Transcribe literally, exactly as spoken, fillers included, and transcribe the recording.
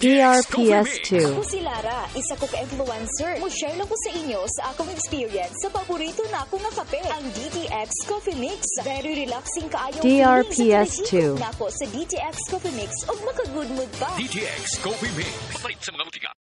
D R P S two. Ako si Lara, isa ko ka-influencer. Mo-share lang ko sa inyo sa akong experience sa paborito na ako nga kape, ang D T X Coffee Mix. Very relaxing kaayo D R P S two. Nako sa D T X Coffee Mix og maka-good mood pa. D T X Coffee Mix. Palit sa mga botika.